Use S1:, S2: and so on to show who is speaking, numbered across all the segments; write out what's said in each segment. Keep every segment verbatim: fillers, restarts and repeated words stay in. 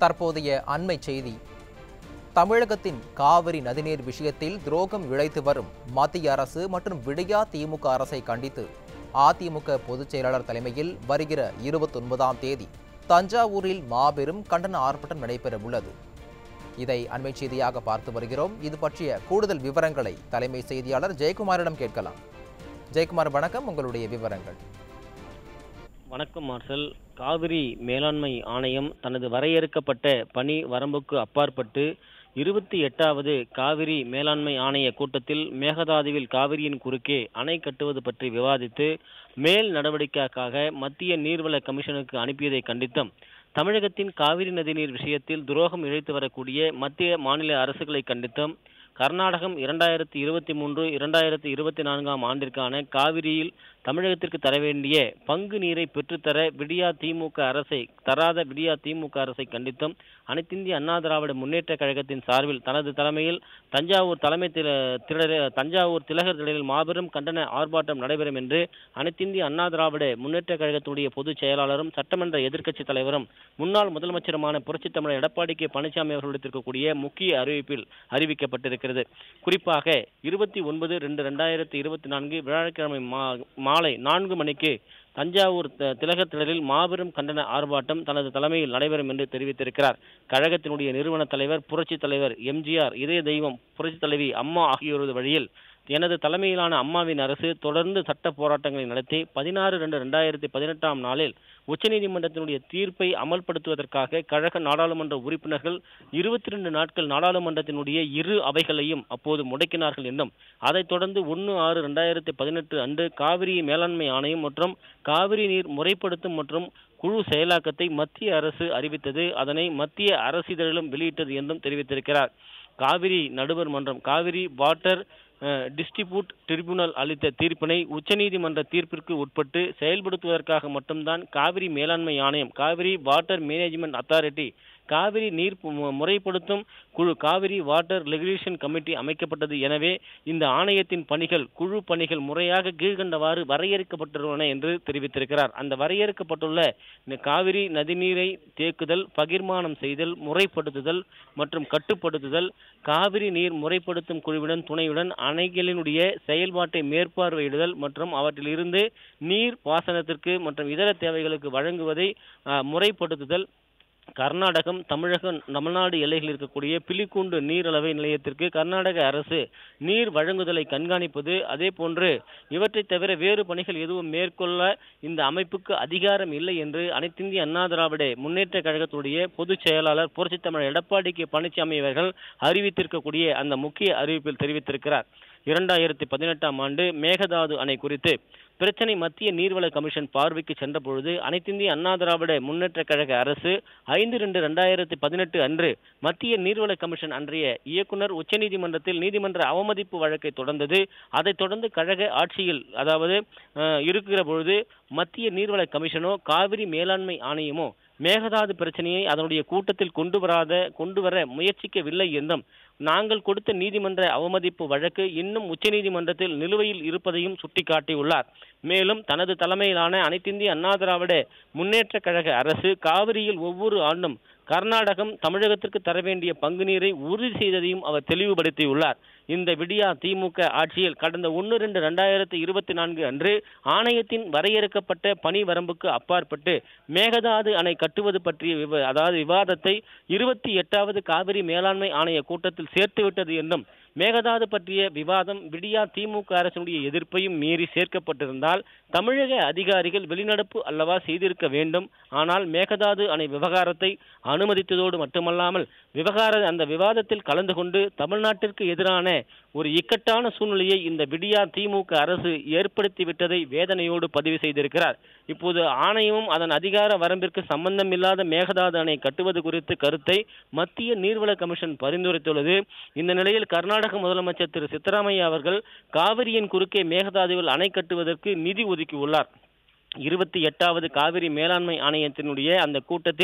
S1: தற்போதைய அண்மை செய்தி. தமிழகத்தின் காவிரி நதிநீர் விஷயத்தில் துரோகம் இழைத்து வரும் மத்திய அரசு மற்றும் விடியா திமுக அரசை கண்டித்து அதிமுக பொதுச் செயலாளர் தலைமையில் வருகிற இருபத்தி ஒன்பதாம் தேதி தஞ்சாவூரில் மாபெரும் கண்டன ஆர்ப்பாட்டம் நடைபெற உள்ளது. இதை அண்மை செய்தியாக பார்த்து வருகிறோம். இது பற்றிய கூடுதல் விவரங்களை தலைமை செய்தியாளர் ஜெயக்குமாரிடம் கேட்கலாம். ஜெயக்குமார், வணக்கம். உங்களுடைய விவரங்கள்.
S2: வணக்கம் மார்சல். காவிரி மேலாண்மை ஆணையம் தனது வரையறுக்கப்பட்ட பணி வரம்புக்கு அப்பாற்பட்டு இருபத்தி எட்டாவது காவிரி மேலாண்மை ஆணைய கூட்டத்தில் மேகதாதுவில் காவிரியின் குறுக்கே அணை கட்டுவது பற்றி விவாதித்து மேல் நடவடிக்கைக்காக மத்திய நீர்வள கமிஷனுக்கு அனுப்பியதை கண்டித்தும், தமிழகத்தின் காவிரி நதிநீர் விஷயத்தில் துரோகம் இழைத்து வரக்கூடிய மத்திய மாநில அரசுகளை கண்டித்தும், கர்நாடகம் இரண்டாயிரத்தி இருபத்தி மூன்று இரண்டாயிரத்தி இருபத்தி நான்காம் ஆண்டிற்கான காவிரியில் தமிழகத்திற்கு தர வேண்டிய பங்கு நீரை பெற்றுத்தர விடியா திமுக அரசை தராத விடியா திமுக அரசை கண்டித்தும் அனைத்திந்திய அண்ணா திராவிட முன்னேற்ற கழகத்தின் சார்பில் தனது தலைமையில் தஞ்சாவூர் தலைமை திடல் தஞ்சாவூர் திலகர் திடலில் மாபெரும் கண்டன ஆர்ப்பாட்டம் நடைபெறும் என்று அனைத்திந்திய அண்ணா திராவிட முன்னேற்ற கழகத்துடைய பொதுச் செயலாளரும் சட்டமன்ற எதிர்க்கட்சி தலைவரும் முன்னாள் முதலமைச்சருமான புரட்சித் தமிழர் எடப்பாடி கே பழனிசாமி அவர்கள் எடுத்திருக்கக்கூடிய முக்கிய அறிவிப்பில் அறிவிக்கப்பட்டிருக்கிறது. குறிப்பாக இருபத்தி ஒன்பது ரெண்டு ரெண்டாயிரத்தி இருபத்தி நான்கு வியாழக்கிழமை மாலை நான்கு மணிக்கு தஞ்சாவூர் திலகர் திடலில் மாபெரும் கண்டன ஆர்ப்பாட்டம் தனது தலைமையில் நடைபெறும் என்று தெரிவித்திருக்கிறார். கழகத்தினுடைய நிறுவன தலைவர் புரட்சி தலைவர் எம்ஜிஆர், இதய தெய்வம் புரட்சி தலைவி அம்மா ஆகியோரது வழியில் எனது தலைமையிலான அம்மாவின் அரசு தொடர்ந்து சட்ட போராட்டங்களை நடத்தி பதினாறு ரெண்டு ரெண்டாயிரத்தி பதினெட்டாம் நாளில் உச்சநீதிமன்றத்தினுடைய தீர்ப்பை அமல்படுத்துவதற்காக கழக நாடாளுமன்ற உறுப்பினர்கள் இருபத்தி ரெண்டு நாட்கள் நாடாளுமன்றத்தினுடைய இரு அவைகளையும் அப்போது முடக்கினார்கள் என்றும், அதைத் தொடர்ந்து ஒன்று ஆறு ரெண்டாயிரத்தி பதினெட்டு அன்று காவிரி மேலாண்மை ஆணையம் மற்றும் காவிரி நீர் முறைப்படுத்தும் மற்றும் குழு செயலாக்கத்தை மத்திய அரசு அறிவித்தது, அதனை மத்திய அரசிதழிலும் வெளியிட்டது என்றும் தெரிவித்திருக்கிறார். காவிரி நடுவர் மன்றம் காவிரி வாட்டர் டிஸ்ட்ரிபியூட் ட்ரிபியூனல் அளித்த தீர்ப்பினை உச்சநீதிமன்ற தீர்ப்பிற்கு உட்பட்டு செயல்படுத்துவதற்காக மட்டும்தான் காவிரி மேலாண்மை ஆணையம் Kaveri water management authority Kaveri நீர் முறைப்படுத்தும் குழு காவிரி வாட்டர் ரெகுலேஷன் கமிட்டி அமைக்கப்பட்டது. எனவே இந்த ஆணையத்தின் பணிகள் குழு பணிகள் முறையாக கீழ்கண்டவாறு வரையறுக்கப்பட்டுள்ளன என்று தெரிவித்திருக்கிறார். அந்த வரையறுக்கப்பட்டுள்ள காவிரி நதிநீரை தேக்குதல், பகிர்மானம் செய்தல், முறைப்படுத்துதல் மற்றும் கட்டுப்படுத்துதல், காவிரி நீர் முறைப்படுத்தும் குழுவுடன் துணையுடன் அணைகளினுடைய செயல்பாட்டை மேற்பார்வையிடுதல் மற்றும் அவற்றில் இருந்து நீர் பாசனத்திற்கு மற்றும் இதர தேவைகளுக்கு வழங்குவதை முறைப்படுத்துதல், கர்நாடகம் தமிழகம் தமிழ்நாடு எல்லைகளில் இருக்கக்கூடிய பிலிக்கூண்டு நீர் அளவை நிலையத்திற்கு கர்நாடக அரசு நீர் வழங்குதலை கண்காணிப்பது, அதே போன்று இவற்றை தவிர வேறு பணிகள் எதுவும் மேற்கொள்ள இந்த அமைப்புக்கு அதிகாரம் இல்லை என்று அனைத்திந்திய அண்ணா திராவிட முன்னேற்ற கழகத்துடைய பொதுச் செயலாளர் புரட்சித் தமிழர் எடப்பாடி கே பழனிசாமி அவர்கள் அறிவித்திருக்கக்கூடிய அந்த முக்கிய அறிவிப்பில் தெரிவித்திருக்கிறார். இரண்டாயிரத்தி பதினெட்டாம் ஆண்டு மேகதாது அணை குறித்து பிரச்சனை மத்திய நீர்வள கமிஷன் பார்வைக்கு சென்ற பொழுது அனைத்திந்திய அண்ணா திராவிட முன்னேற்ற கழக அரசு ஐந்து ரெண்டு ரெண்டாயிரத்தி பதினெட்டு அன்று மத்திய நீர்வள கமிஷன் அன்றைய இயக்குனர் உச்சநீதிமன்றத்தில் நீதிமன்ற அவமதிப்பு வழக்கை தொடர்ந்தது. அதைத் தொடர்ந்து கழக ஆட்சியில் அதாவது இருக்கிற பொழுது மத்திய நீர்வள கமிஷனோ காவிரி மேலாண்மை ஆணையமோ மேகதாது பிரச்சனையை அதனுடைய கூட்டத்தில் கொண்டு வராத கொண்டு வர முயற்சிக்கவில்லை என்றும், நாங்கள் கொடுத்த நீதிமன்ற அவமதிப்பு வழக்கு இன்னும் உச்சநீதிமன்றத்தில் நிலுவையில் இருப்பதையும் சுட்டிக்காட்டியுள்ளார். மேலும் தனது தலைமையிலான அனைத்திந்திய அண்ணா திராவிட முன்னேற்ற கழக அரசு காவிரியில் ஒவ்வொரு ஆண்டும் கர்நாடகம் தமிழகத்திற்கு தர வேண்டிய பங்கு நீரை உறுதி செய்ததையும் அவர் தெளிவுபடுத்தியுள்ளார். இந்த விடியா திமுக ஆட்சியில் கடந்த ஒன்று ரெண்டு ரெண்டாயிரத்தி இருபத்தி நான்கு அன்று ஆணையத்தின் வரையறுக்கப்பட்ட பணி வரம்புக்கு அப்பாற்பட்டு மேகதாது அணை கட்டுவது பற்றிய அதாவது விவாதத்தை இருபத்தி எட்டாவது காவிரி மேலாண்மை ஆணைய கூட்டத்தில் சேர்த்துவிட்டது என்றும், மேகதாது பற்றிய விவாதம் விடியா திமுக அரசுடைய எதிர்ப்பையும் மீறி சேர்க்கப்பட்டிருந்தால் தமிழக அதிகாரிகள் வெளிநடப்பு அல்லவா செய்திருக்க வேண்டும். ஆனால் மேகதாது அணை விவகாரத்தை அனுமதித்ததோடு மட்டுமல்லாமல் விவகார அந்த விவாதத்தில் கலந்து கொண்டு தமிழ்நாட்டிற்கு எதிரான ஒரு இக்கட்டான சூழ்நிலையை இந்த விடியா திமுக அரசு ஏற்படுத்திவிட்டதை வேதனையோடு பதிவு செய்திருக்கிறார். இப்போது ஆணையமும் அதன் அதிகார வரம்பிற்கு சம்பந்தம் இல்லாத மேகதாது அணை கட்டுவது குறித்து கருத்தை மத்திய நீர்வள கமிஷன் பரிந்துரைத்துள்ளது. இந்த நிலையில் கர்நாடக முதலமைச்சர் திரு சித்தராமையா அவர்கள் காவிரியின் குறுக்கே மேகதாதுவில் அணை கட்டுவதற்கு நிதி ஒதுக்கியுள்ளார். இருபத்தி எட்டாவது காவிரி மேலாண்மை ஆணையத்தினுடைய அந்த கூட்டத்தில்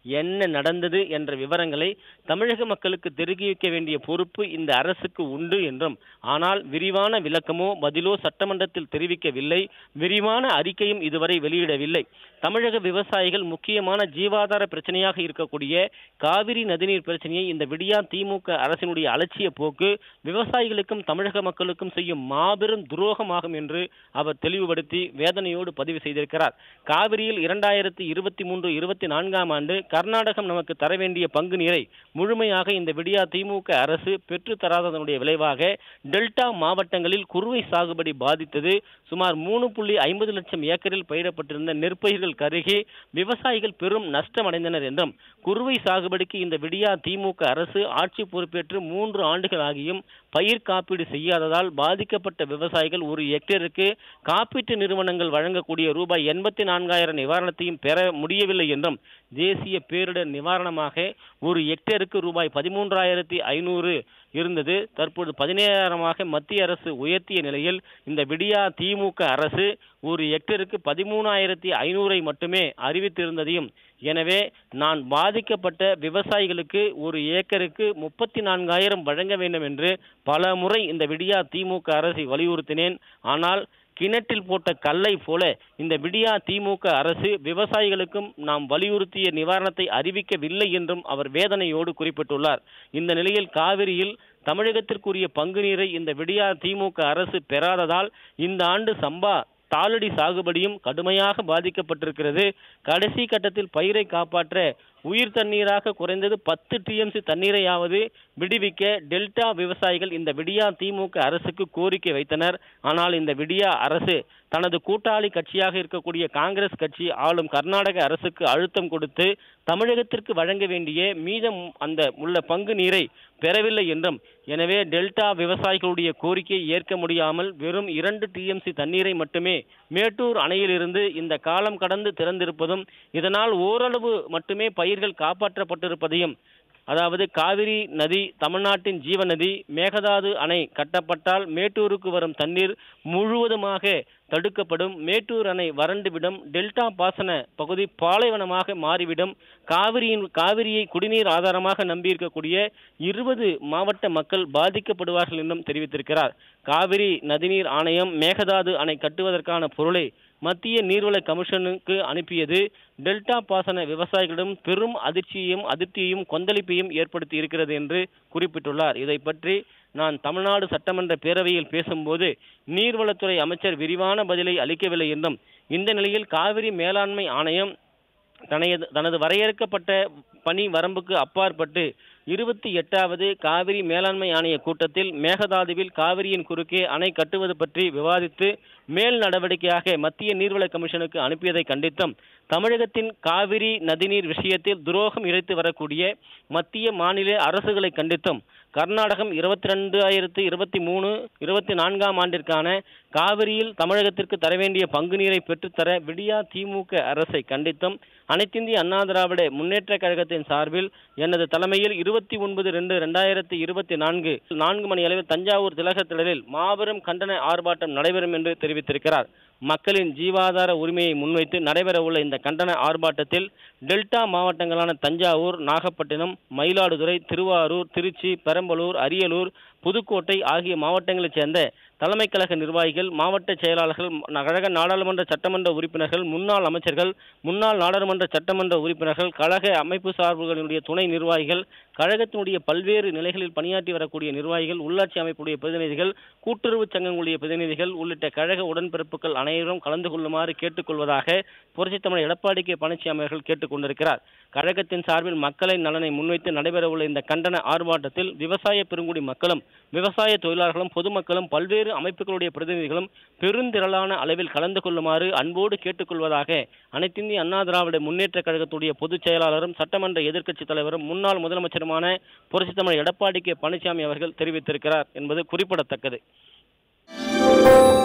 S2: என்ன நடந்தது என்ற விவரங்களை தமிழக மக்களுக்கு தெரிவிக்க வேண்டிய பொறுப்பு இந்த அரசுக்கு உண்டு என்றும், ஆனால் விரிவான விளக்கமோ பதிலோ சட்டமன்றத்தில் தெரிவிக்கவில்லை. விரிவான அறிக்கையும் இதுவரை வெளியிடவில்லை. தமிழக விவசாயிகள் முக்கியமான ஜீவாதார பிரச்சனையாக இருக்கக்கூடிய காவிரி நதிநீர் பிரச்சனையை இந்த விடியா திமுக அரசினுடைய அலட்சிய போக்கு விவசாயிகளுக்கும் தமிழக மக்களுக்கும் செய்யும் மாபெரும் துரோகமாகும் என்று அவர் தெளிவுபடுத்தி வேதனையோடு பதிவு செய்திருக்கிறார். காவிரியில் இரண்டாயிரத்தி இருபத்தி மூன்று இருபத்தி நான்காம் ஆண்டு கர்நாடகம் நமக்கு தர வேண்டிய பங்கு நீரை முழுமையாக இந்த விடியா திமுக அரசு பெற்று தராததனுடைய விளைவாக டெல்டா மாவட்டங்களில் குறுவை சாகுபடி பாதித்தது. சுமார் மூணு புள்ளி ஐம்பது லட்சம் ஏக்கரில் பயிரப்பட்டிருந்த நெற்பயிர்கள் கருகி விவசாயிகள் பெரும் நஷ்டமடைந்தனர் என்றும், குறுவை சாகுபடிக்கு இந்த விடியா திமுக அரசு ஆட்சி பொறுப்பேற்று மூன்று ஆண்டுகள் ஆகியும் பயிர் காப்பீடு செய்யாததால் பாதிக்கப்பட்ட விவசாயிகள் ஒரு ஹெக்டேருக்கு காப்பீட்டு நிறுவனங்கள் வழங்கக்கூடிய ரூபாய் எண்பத்தி நான்காயிரம் நிவாரணத்தையும் பெற முடியவில்லை என்றும், தேசிய பேரிடர் நிவாரணமாக ஒரு ஹெக்டேருக்கு ரூபாய் பதிமூன்றாயிரத்தி ஐநூறு இருந்தது, தற்போது பதினேழாயிரமாக மத்திய அரசு உயர்த்திய நிலையில் இந்த விடியா திமுக அரசு ஒரு ஹெக்டேருக்கு பதிமூணாயிரத்தி ஐநூறை மட்டுமே அறிவித்திருந்ததையும், எனவே நான் பாதிக்கப்பட்ட விவசாயிகளுக்கு ஒரு ஏக்கருக்கு முப்பத்தி நான்காயிரம் வழங்க வேண்டும் என்று பல முறை இந்த விடியா திமுக அரசை வலியுறுத்தினேன். ஆனால் கிணற்றில் போட்ட கல்லை போல இந்த விடியா திமுக அரசு விவசாயிகளுக்கும் நாம் வலியுறுத்திய நிவாரணத்தை அறிவிக்கவில்லை என்றும் அவர் வேதனையோடு குறிப்பிட்டுள்ளார். இந்த நிலையில் காவிரியில் தமிழகத்திற்குரிய பங்கு நீரை இந்த விடியா திமுக அரசு பெறாததால் இந்த ஆண்டு சம்பா தாளடி சாகுபடியும் கடுமையாக பாதிக்கப்பட்டிருக்கிறது. கடைசி கட்டத்தில் பயிரை காப்பாற்ற உயிர் தண்ணீராக குறைந்தது பத்து டிஎம்சி தண்ணீரையாவது விடுவிக்க டெல்டா விவசாயிகள் இந்த விடியா திமுக அரசுக்கு கோரிக்கை வைத்தனர். ஆனால் இந்த விடியா அரசு தனது கூட்டாளி கட்சியாக இருக்கக்கூடிய காங்கிரஸ் கட்சி ஆளும் கர்நாடக அரசுக்கு அழுத்தம் கொடுத்து தமிழகத்திற்கு வழங்க வேண்டிய மீதம் அந்த உள்ள பங்கு நீரை பெறவில்லை என்றும், எனவே டெல்டா விவசாயிகளுடைய கோரிக்கையை ஏற்க முடியாமல் வெறும் இரண்டு டிஎம்சி தண்ணீரை மட்டுமே மேட்டூர் அணையிலிருந்து இந்த காலம் கடந்து திறந்திருப்பதும், இதனால் ஓரளவு மட்டுமே பயிர்கள் காப்பாற்றப்பட்டிருப்பதையும், அதாவது காவிரி நதி தமிழ்நாட்டின் ஜீவ நதி, மேகதாது அணை கட்டப்பட்டால் மேட்டூருக்கு வரும் தண்ணீர் முழுவதுமாக தடுக்கப்படும், மேட்டூர் அணை வறண்டுவிடும், டெல்டா பாசன பகுதி பாலைவனமாக மாறிவிடும், காவிரியின் காவிரியை குடிநீர் ஆதாரமாக நம்பியிருக்கக்கூடிய இருபது மாவட்ட மக்கள் பாதிக்கப்படுவார்கள் என்றும் தெரிவித்திருக்கிறார். காவிரி நதிநீர் ஆணையம் மேகதாது அணை கட்டுவதற்கான பொருளை மத்திய நீர்வள கமிஷனுக்கு அனுப்பியது டெல்டா பாசன விவசாயிகளிடம் பெரும் அதிர்ச்சியையும் அதிருப்தியையும் கொந்தளிப்பையும் ஏற்படுத்தி இருக்கிறது என்று குறிப்பிட்டுள்ளார். இதை பற்றி நான் தமிழ்நாடு சட்டமன்ற பேரவையில் பேசும்போது நீர்வளத்துறை அமைச்சர் விரிவான பதிலை அளிக்கவில்லை என்றும், இந்த நிலையில் காவிரி மேலாண்மை ஆணையம் தனது தனது வரையறுக்கப்பட்ட பணி வரம்புக்கு அப்பாற்பட்டு இருபத்தி எட்டாவது காவிரி மேலாண்மை ஆணைய கூட்டத்தில் மேகதாதுவில் காவிரியின் குறுக்கே அணை கட்டுவது பற்றி விவாதித்து மேல் நடவடிக்கையாக மத்திய நீர்வள கமிஷனுக்கு அனுப்பியதை கண்டித்தும், தமிழகத்தின் காவிரி நதிநீர் விஷயத்தில் துரோகம் இழைத்து வரக்கூடிய மத்திய மாநில அரசுகளை கண்டித்தும், கர்நாடகம் இருபத்தி ரெண்டு ஆயிரத்தி இருபத்தி மூணு இருபத்தி நான்காம் ஆண்டிற்கான காவிரியில் தமிழகத்திற்கு தர வேண்டிய பங்கு நீரை பெற்றுத்தர விடியா திமுக அரசை கண்டித்தும், அனைத்திந்திய அண்ணா திராவிட முன்னேற்ற கழகத்தின் சார்பில் எனது தலைமையில் இருபத்தி ஒன்பது ரெண்டு இரண்டாயிரத்தி இருபத்தி நான்கு நான்கு மணி அளவில் தஞ்சாவூர் திலகர் திடலில் மாபெரும் கண்டன ஆர்ப்பாட்டம் நடைபெறும் என்று தெரிவித்திருக்கிறார். மக்களின் ஜீவாதார உரிமையை முன்வைத்து நடைபெறவுள்ள இந்த கண்டன ஆர்ப்பாட்டத்தில் டெல்டா மாவட்டங்களான தஞ்சாவூர், நாகப்பட்டினம், மயிலாடுதுறை, திருவாரூர், திருச்சி, பெரம்பலூர், அரியலூர், புதுக்கோட்டை ஆகிய மாவட்டங்களைச் சேர்ந்த தலைமை கழக நிர்வாகிகள், மாவட்ட செயலாளர்கள், கழக நாடாளுமன்ற சட்டமன்ற உறுப்பினர்கள், முன்னாள் அமைச்சர்கள், முன்னாள் நாடாளுமன்ற சட்டமன்ற உறுப்பினர்கள், கழக அமைப்பு சார்புகளினுடைய துணை நிர்வாகிகள், கழகத்தினுடைய பல்வேறு நிலைகளில் பணியாற்றி வரக்கூடிய நிர்வாகிகள், உள்ளாட்சி அமைப்புடைய பிரதிநிதிகள், கூட்டுறவு சங்கங்களுடைய பிரதிநிதிகள் உள்ளிட்ட கழக உடன்பிறப்புகள் அனைவரும் கலந்து கொள்ளுமாறு கேட்டுக்கொள்வதாக புரட்சித் தமிழர் எடப்பாடி கே பழனிசாமி அவர்கள் கேட்டுக் கொண்டிருக்கிறார். கழகத்தின் சார்பில் மக்களின் நலனை முன்வைத்து நடைபெறவுள்ள இந்த கண்டன ஆர்ப்பாட்டத்தில் விவசாய பெருங்குடி மக்களும், விவசாய தொழிலாளர்களும், பொதுமக்களும், பல்வேறு அமைப்புகளுடைய பிரதிநிதிகளும் பெருந்திரளான அளவில் கலந்து கொள்ளுமாறு அன்போடு கேட்டுக்கொள்வதாக அனைத்திந்திய அண்ணா திராவிட முன்னேற்ற கழகத்துடைய பொதுச் செயலாளரும் சட்டமன்ற எதிர்க்கட்சித் தலைவரும் முன்னாள் முதலமைச்சருமான புரட்சித் தமிழர் எடப்பாடி கே பழனிசாமி அவர்கள் தெரிவித்திருக்கிறார் என்பது குறிப்பிடத்தக்கது.